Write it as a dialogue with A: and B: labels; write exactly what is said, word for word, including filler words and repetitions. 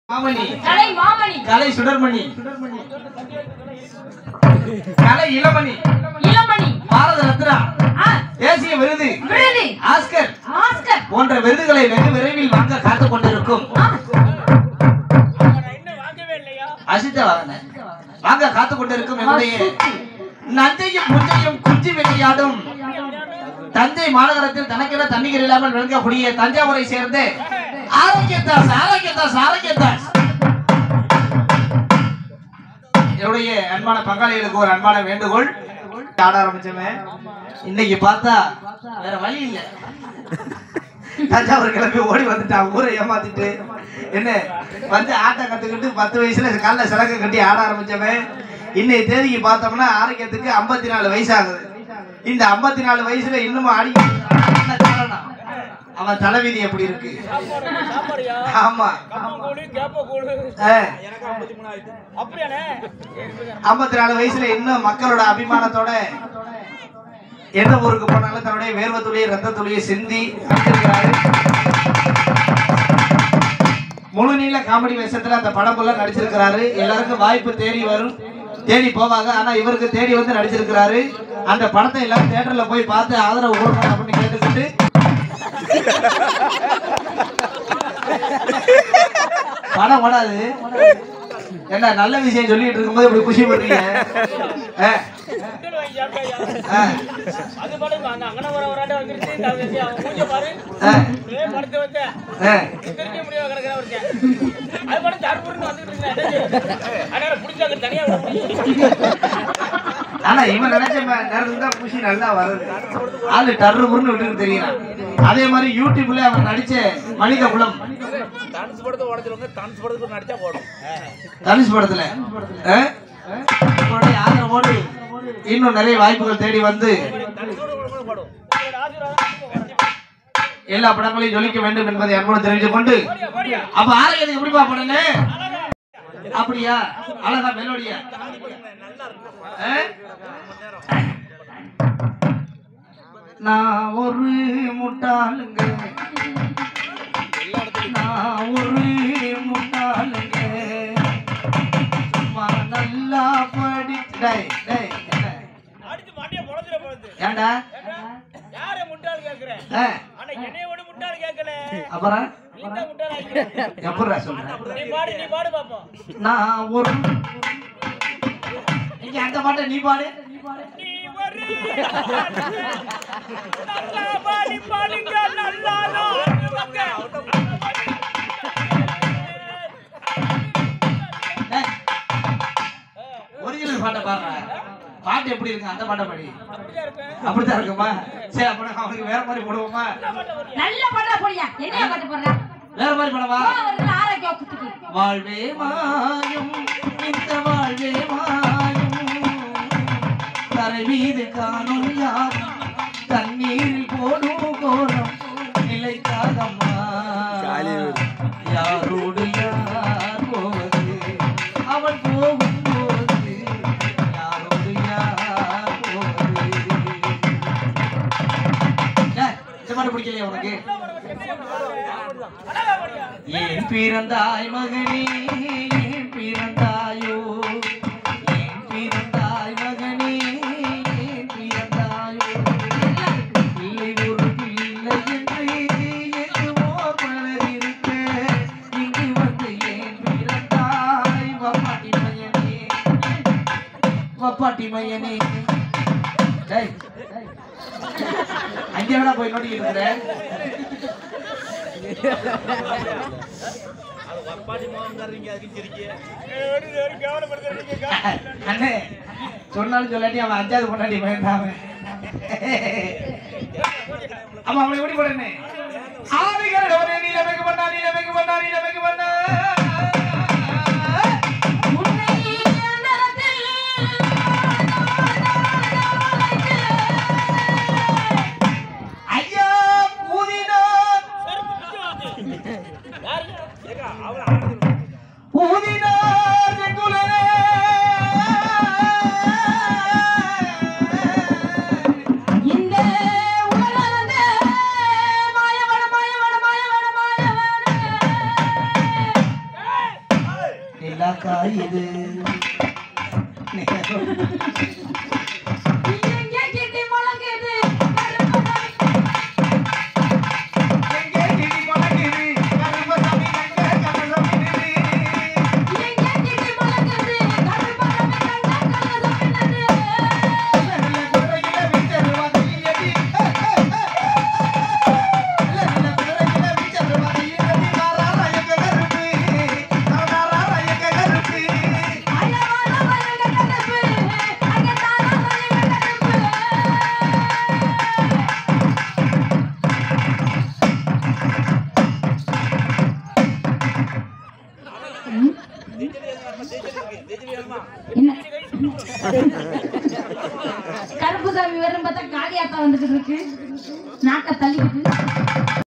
A: மாமணி
B: கலை மாமணி
A: கலை சுடர்மணி கலை இளமணி
B: இளமணி
A: பாரத ரத்னா தேசிய விருது
B: விருது
A: ஆஸ்கர்
B: ஆஸ்கர்
A: போன்ற விருதுகளை வெகு விரைவில் வாங்க காத்துக் கொண்டிருக்கும் அசித்த வாங்க வாங்க காத்துக் கொண்டிருக்கும் என்னுடைய நஞ்சையும் புஞ்சையும் குஞ்சி விளையாடும் தஞ்சை மாநகரத்தில் தனக்கென தண்ணீர் இல்லாமல் விளங்கக்கூடிய தஞ்சாவூரை சேர்ந்த ஆரோக்கியதாஸ் ஆரோக்கியதாஸ் ஆரோக்கியதாஸ் என்னுடைய அன்பான பங்காளிகளுக்கு ஒரு அன்பான வேண்டுகோள். ஆட ஆரம்பிச்சவன் இன்னைக்கு பார்த்தா வேற வழி இல்லை, தஞ்சாவூர் கிளம்பி ஓடி வந்துட்டான் ஊரை ஏமாத்திட்டு. என்ன வந்து ஆட்டம் கத்துக்கிட்டு பத்து வயசுல காலைல சிலக்க கட்டி ஆட ஆரம்பிச்சவன் இன்னைக்கு தேதிக்கு பார்த்தோம்னா ஆரோக்கியத்துக்கு ஐம்பத்தி நாலு வயசு ஆகுது. இந்த ஐம்பத்தி நாலு வயசுல இன்னும் ஆடி காரணம் அவன் தலைவிதி எப்படி இருக்கு. ஆமா ஐம்பத்தி நாலு வயசுல இன்னும் மக்களோட அபிமானத்தோட எந்த ஊருக்கு போனாலும் தன்னுடைய வேர்வை துளியை ரத்த துளியை சிந்தி நடிச்சிருக்கிறாரு. முழு நீள காமெடி வேஷத்துல அந்த படம்குள்ள நடிச்சிருக்கிறாரு. எல்லாருக்கும் வாய்ப்பு தேடி வரும், தேடி போவாங்க. ஆனா இவருக்கு தேடி வந்து நடிச்சிருக்கிறாரு. அந்த படத்தை எல்லாரும் தியேட்டர்ல போய் பார்த்து ஆதரவு கொடுக்கணும் அப்படின்னு கேட்டுக்கிட்டு படம் ஓடாது. என்ன நல்ல விஷயம் சொல்லிட்டு இருக்கும்போது இப்படி குஷி பண்றீங்க. ஆனா இவன் நினைச்ச நேரத்துக்கு தான் குஷி நல்லா வருது. ஆளு டர்ரு புருன்னு விட்டு தெரியும். அதே மாதிரி யூடியூப்ல அவர் நடிச்ச மனித குலம் தனுஷ் படத்துல ஆதரவோடு இன்னும் நிறைய வாய்ப்புகள் தேடி வந்து எல்லா படங்களையும் ஜொலிக்க வேண்டும் என்பதை அன்போடு தெரிவித்துக் கொண்டு அப்ப ஆரோக்கியத்தை எப்படி பாப்படல அப்படியா அழகா மெலோடியா நான் ஒரு முட்டாளுங்க நான் ஒரு முட்டாளுங்க நல்லா படி ஏண்டா அப்புறம் எப்படா சொல்றேன் நான் ஒரு அந்த பாட்டை நீ பாடு. ஒரிஜினல் பாட்டை பாடுற பாட்டு எப்படி இருக்கு அந்த பாட்டை பாடி அப்படித்தான் இருக்குமா? சரி அப்ப அவனுக்கு வேற மாதிரி போடுவோமா?
B: நல்ல பாட்டா போடியா. என்ன பாட்டு போடுற?
A: வேற மாதிரி பாடவா? வாழ்வே மாயம் இந்த வாழ்வே மாயம் தரை மீது காணும் யாரும் தண்ணீரில் போடும் கோலம் நிலைக்காதம்மா யாரோடு யார் போவது அவள் போகும் போது யாரோடு யார் போவது. இந்த பாட்டு பிடிக்கலையா உனக்கு? ஏன் பிறந்தாய் மகனே ஏன் பிறந்தாயோ ஏன் பிறந்தாய் மகனே ஏன் பிறந்தாயோ இல்லை ஒரு பிள்ளை என்று எதுவோ மலர் இருக்க இங்கு வந்து ஏன் பிறந்தாய் வப்பாட்டி மையனே வப்பாட்டி மையனே. அங்கே வேணா போய் நோட்டி இருக்கிற அண்ணே சொன்னாலும் சொல்லாட்டி அவன் அஞ்சாவது பொண்டாட்டி பயந்தாம அவன் அவனை ஓடி போடனே ஆவிகள் நீலமைக்கு பண்ணா நீலமைக்கு பண்ணா நீலமைக்கு பண்ணா
B: இந்த
A: காக்கா இது
B: கருப்புசாமி வரும் பார்த்தா காளியாத்தா வந்துட்டு இருக்கு நாக்க தள்ளிக்கிட்டு